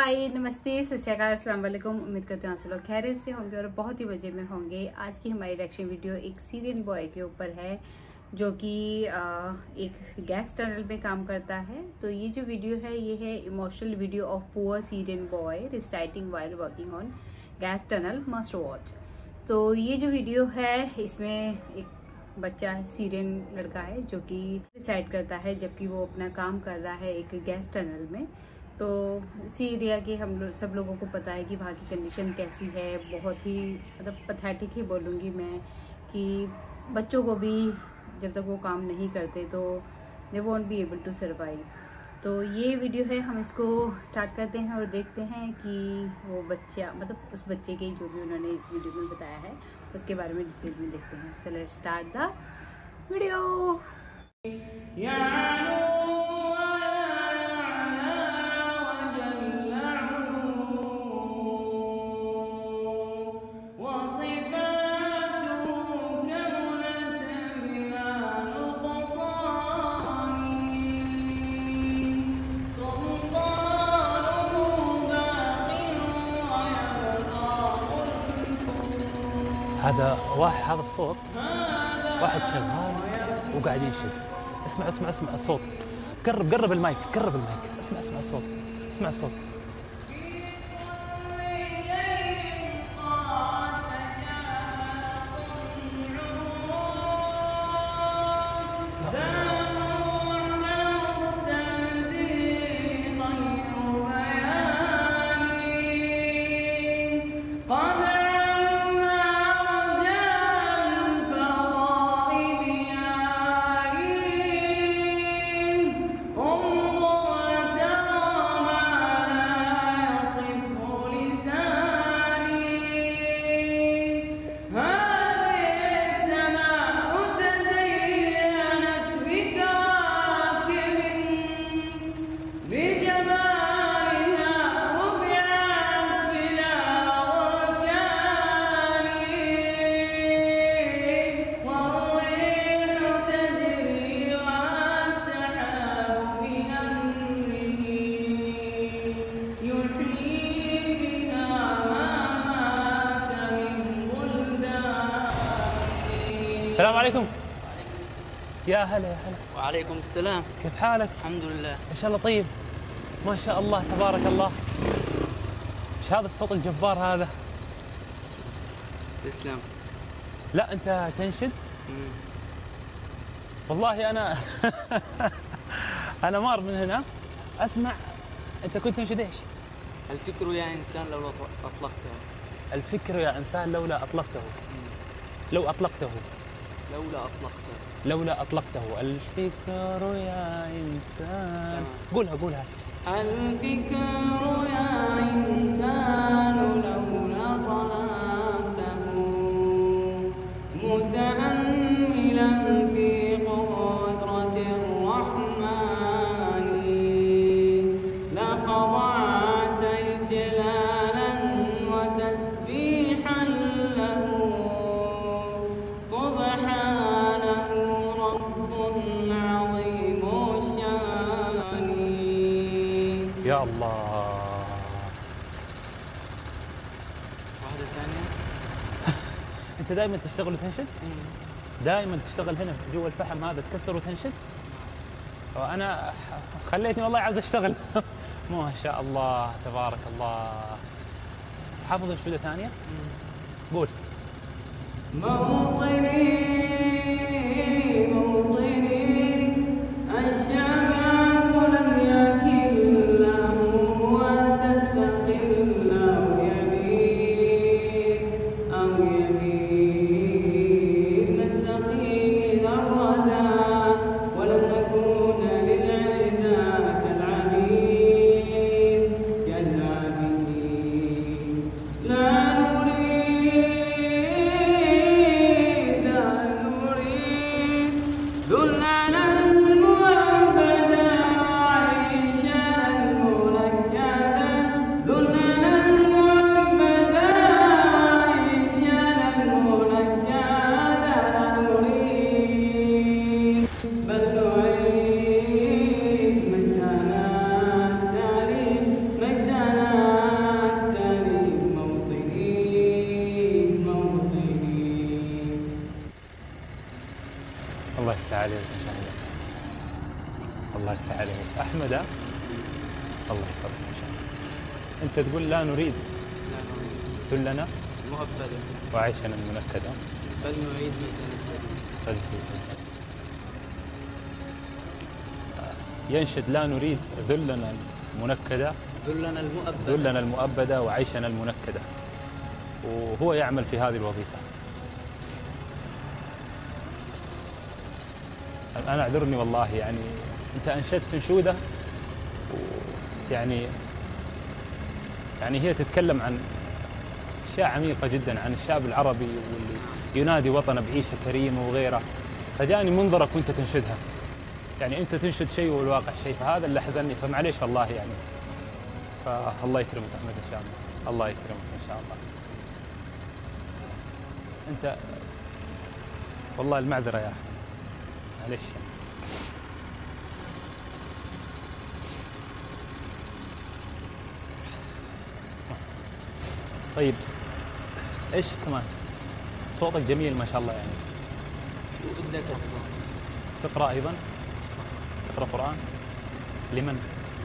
हाय, नमस्ते, सत श्री अकाल, अस्सलाम वालेकुम। उम्मीद करते हैं आप सब लोग खैरियत से होंगे और बहुत ही मजे में होंगे। आज की हमारी रिएक्शन वीडियो एक सीरियन बॉय के ऊपर है जो कि एक गैस टनल में काम करता है। तो ये जो वीडियो है ये है emotional video of poor Syrian boy reciting while working on gas tunnel must watch. तो ये जो वीडियो है इसमें एक बच्चा सीरियन लड़का है जो कि रिसाइट करता है जबकि वो अपना काम कर रहा है एक गैस टनल में। तो सीरिया के सब लोगों को पता है कि वहाँ की कंडीशन कैसी है, बहुत ही मतलब पैथेटिक ही बोलूँगी मैं कि बच्चों को भी जब तक वो काम नहीं करते तो they won't be able to survive. तो ये वीडियो है, हम इसको स्टार्ट करते हैं और देखते हैं कि वो बच्चा मतलब उस बच्चे के जो भी उन्होंने इस वीडियो में बताया है उसके बारे में डिटेल में देखते हैं। So let's start the video. هذا الصوت واحد شغال وقاعد ينشد. اسمع الصوت. قرب المايك. اسمع الصوت. اسمع الصوت. السلام عليكم. يا هلا. وعليكم السلام. كيف حالك؟ الحمد لله. ان شاء الله طيب. ما شاء الله تبارك الله. ايش هذا الصوت الجبار هذا؟ تسلم. لا انت تنشد؟ والله انا انا مار من هنا اسمع. انت كنت تنشد ايش؟ الفكر يا انسان لولا اطلقته. الفكر يا انسان لولا اطلقته. لو اطلقته. لولا أطلقته. الفكر يا إنسان. قولها. الفكر يا إنسان لولا طلبته متأملا في قدرة الرحمن لخضعت إجلالا وتسبيحا له سبحانه رب عظيم الشان. يا الله. واحدة ثانية. أنت دائما تشتغل وتنشد؟ دائما تشتغل هنا جوا الفحم هذا تكسر وتنشد؟ وأنا خليتني والله عاوز أشتغل. ما شاء الله تبارك الله. حافظ انشودة ثانية؟ قول. موطني الشباب لم يكن له أن تستقل أو يبيد نستقيم إلى الردى ولن نكون للعدا كالعبيد كالعبيد. لا نريد عليك ان شاء الله. الله يفتح عليك. احمد الله يحفظك ان شاء الله. انت تقول لا نريد ذلنا مؤبدا وعيشنا المنكدا بل نعيد ينشد لا نريد ذلنا المنكدا ذلنا المؤبدة وعيشنا المنكدة، وهو يعمل في هذه الوظيفة. أنا أعذرني والله، يعني أنت أنشدت أنشودة يعني هي تتكلم عن أشياء عميقة جدا عن الشعب العربي واللي ينادي وطنه بعيشة كريمة وغيره، فجاني منظرك وأنت تنشدها. يعني أنت تنشد شيء والواقع شيء، فهذا اللي حزنني، فمعليش والله يعني. فالله يكرمك أحمد إن شاء الله، الله يكرمك إن شاء الله. أنت والله المعذرة يا أحمد، معليش. طيب ايش كمان؟ صوتك جميل ما شاء الله يعني. شو بدك تقرأ أيضا؟ تقرأ قرآن؟ لمن؟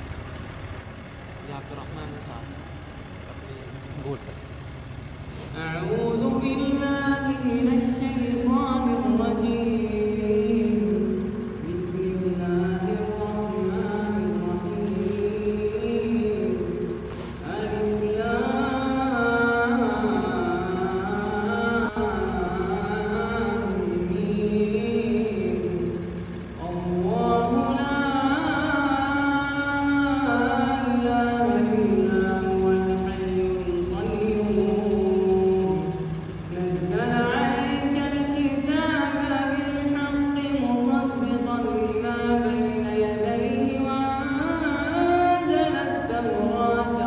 لعبد الرحمن أسعد. قول. أعوذ بالله من الشيطان الرجيم. بسم الله الرحمن الرحيم. ألف لام ميم. الله لا إله إلا هو الحي القيوم. نزل عليك الكتاب بالحق مصدقا لما بين يديه وأنزل التوراة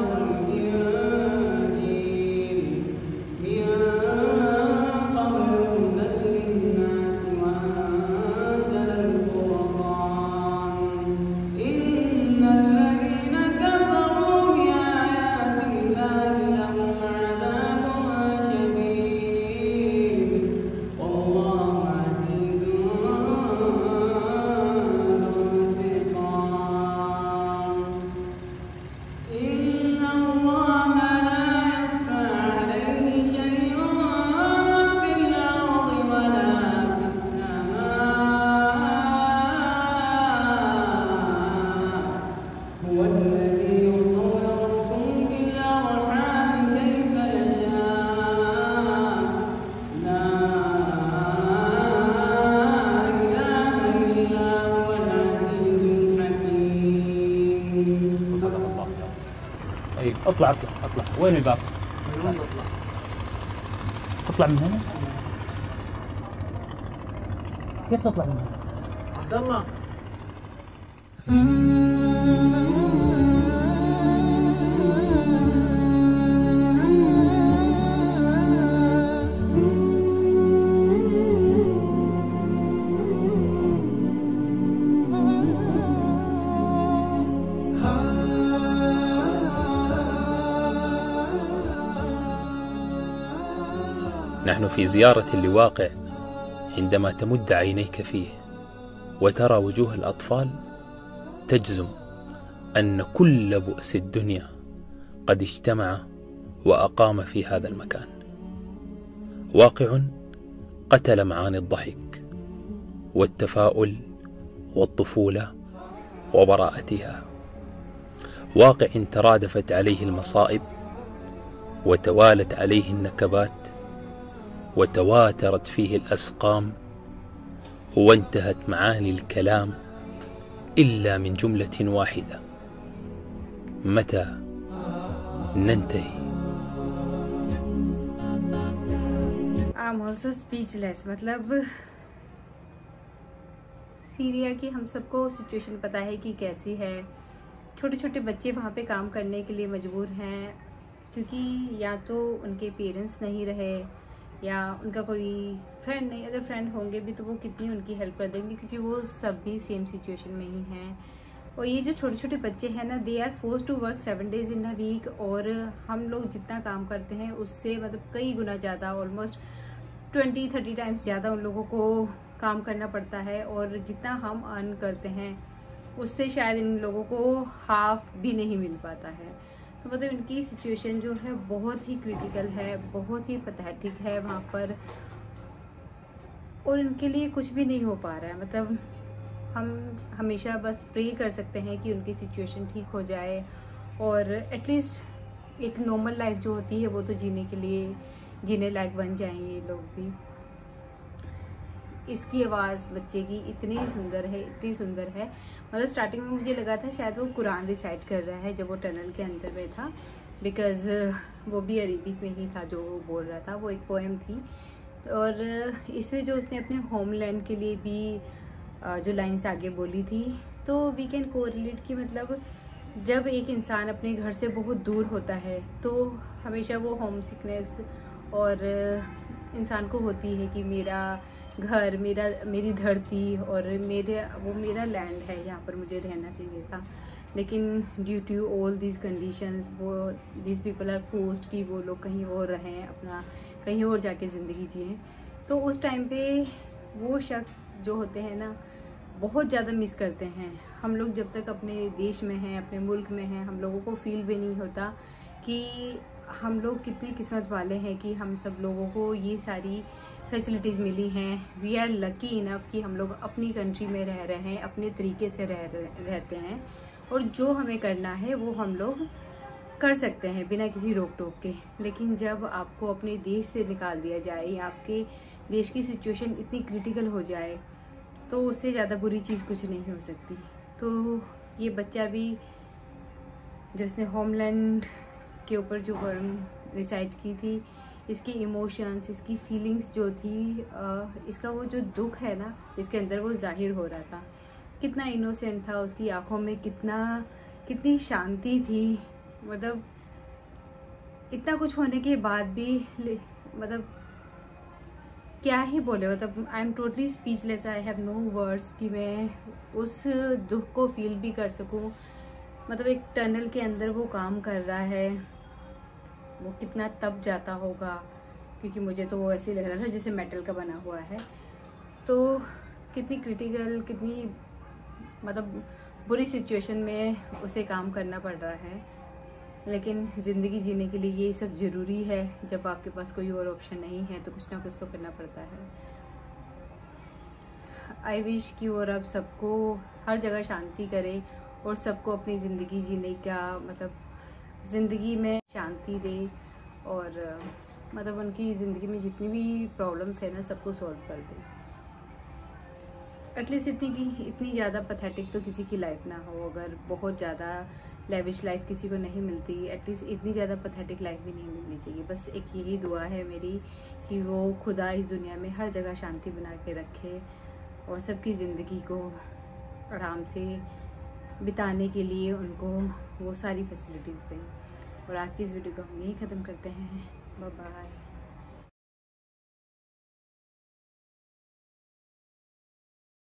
والإنجيل من قبل هدى للناس وأنزل الفرقان. إن الذين كفروا بآيات الله لهم عذاب شديد والله عزيز ذو انتقام. إن الله لا يخفى عليه شيء في الأرض ولا في السماء. هو الذي يصوركم في الأرحام كيف يشاء. لا إله إلا هو العزيز الحكيم. صدق الله. طيب اطلع. وين الباب؟ من وين نطلع؟ تطلع من هنا؟ كيف تطلع من هنا؟ عبد الله نحن في زيارة لواقع عندما تمد عينيك فيه وترى وجوه الأطفال تجزم أن كل بؤس الدنيا قد اجتمع وأقام في هذا المكان. واقع قتل معاني الضحك والتفاؤل والطفولة وبراءتها. واقع ترادفت عليه المصائب وتوالت عليه النكبات وتواترت فيه الأسقام وانتهت معاني الكلام إلا من جملة واحدة: متى ننتهي؟ I'm also speechless. मतलब सीरिया की हम सबको सिचुएशन पता है कि कैसी है। छोटे छोटे बच्चे वहाँ पे काम करने के लिए मजबूर हैं क्योंकि या तो उनके पेरेंट्स नहीं रहे या उनका कोई फ्रेंड नहीं। अगर फ्रेंड होंगे भी तो वो कितनी उनकी हेल्प कर देंगे क्योंकि वो सब भी सेम सिचुएशन में ही हैं। और ये जो छोटे छोटे बच्चे हैं ना, they are force to work 7 days in a week. और हम लोग जितना काम करते हैं उससे मतलब कई गुना ज़्यादा, ऑलमोस्ट 20-30 टाइम्स ज़्यादा उन लोगों को काम करना पड़ता है, और जितना हम अर्न करते हैं उससे शायद इन लोगों को हाफ भी नहीं मिल पाता है। तो मतलब इनकी सिचुएशन जो है बहुत ही क्रिटिकल है, बहुत ही पैथेटिक है वहाँ पर, और इनके लिए कुछ भी नहीं हो पा रहा है। मतलब हम हमेशा बस प्रे कर सकते हैं कि उनकी सिचुएशन ठीक हो जाए और एटलीस्ट एक नॉर्मल लाइफ जो होती है वो तो जीने लायक बन जाएं ये लोग भी। इसकी आवाज़ बच्चे की इतनी सुंदर है, इतनी सुंदर है। मतलब स्टार्टिंग में मुझे लगा था शायद वो कुरान रिसाइट कर रहा है जब वो टनल के अंदर में था, बिकॉज वो भी अरबिक में ही था जो वो बोल रहा था, वो एक पोएम थी। और इसमें जो उसने अपने होमलैंड के लिए भी जो लाइन्स आगे बोली थी, तो वी कैन कोरिलेट कि मतलब जब एक इंसान अपने घर से बहुत दूर होता है तो हमेशा वो होम सिकनेस और इंसान को होती है कि मेरा घर, मेरी धरती और वो मेरा लैंड है, यहाँ पर मुझे रहना चाहिए था। लेकिन due to all these conditions these people are forced कि वो लोग कहीं और रहें, अपना कहीं और जाके ज़िंदगी जिएं। तो उस टाइम पे वो शख्स जो होते हैं ना बहुत ज़्यादा मिस करते हैं। हम लोग जब तक अपने देश में हैं, अपने मुल्क में हैं, हम लोगों को फील भी नहीं होता कि हम लोग कितने किस्मत वाले हैं कि हम सब लोगों को ये सारी फैसिलिटीज़ मिली हैं। वी आर लकी इनफ कि हम लोग अपनी कंट्री में रह रहे हैं, अपने तरीके से रहते हैं, और जो हमें करना है वो हम लोग कर सकते हैं बिना किसी रोक टोक के। लेकिन जब आपको अपने देश से निकाल दिया जाए या आपके देश की सिचुएशन इतनी क्रिटिकल हो जाए तो उससे ज़्यादा बुरी चीज़ कुछ नहीं हो सकती। तो ये बच्चा भी जो इसने होमलैंड के ऊपर जो पोएम रिसाइट की थी, इसकी इमोशंस, इसकी फीलिंग्स जो थी, इसका वो जो दुख है ना इसके अंदर वो जाहिर हो रहा था। कितना इनोसेंट था, उसकी आंखों में कितनी शांति थी। मतलब इतना कुछ होने के बाद भी मतलब क्या ही बोले, मतलब I am totally speechless, I have no words कि मैं उस दुख को फील भी कर सकूं। मतलब एक टनल के अंदर वो काम कर रहा है, वो कितना तप जाता होगा, क्योंकि मुझे तो वो ऐसे लग रहा था जैसे मेटल का बना हुआ है। तो कितनी क्रिटिकल, कितनी मतलब बुरी सिचुएशन में उसे काम करना पड़ रहा है। लेकिन ज़िंदगी जीने के लिए ये सब ज़रूरी है। जब आपके पास कोई और ऑप्शन नहीं है तो कुछ ना कुछ तो करना पड़ता है। आई विश कि वो रब सबको हर जगह शांति करे और सबको अपनी ज़िंदगी जीने का मतलब ज़िंदगी में शांति दे, और मतलब उनकी ज़िंदगी में जितनी भी प्रॉब्लम्स है ना सबको सॉल्व कर दे। एटलीस्ट इतनी ज़्यादा पैथेटिक तो किसी की लाइफ ना हो। अगर बहुत ज़्यादा लेविश लाइफ किसी को नहीं मिलती, एटलीस्ट इतनी ज़्यादा पैथेटिक लाइफ भी नहीं मिलनी चाहिए। बस एक यही दुआ है मेरी कि वो खुदा इस दुनिया में हर जगह शांति बना के रखे और सबकी ज़िंदगी को आराम से बिताने के लिए उनको वो सारी फैसिलिटीज़ दें। और आज की इस वीडियो को हम यही ख़त्म करते हैं। Bye bye.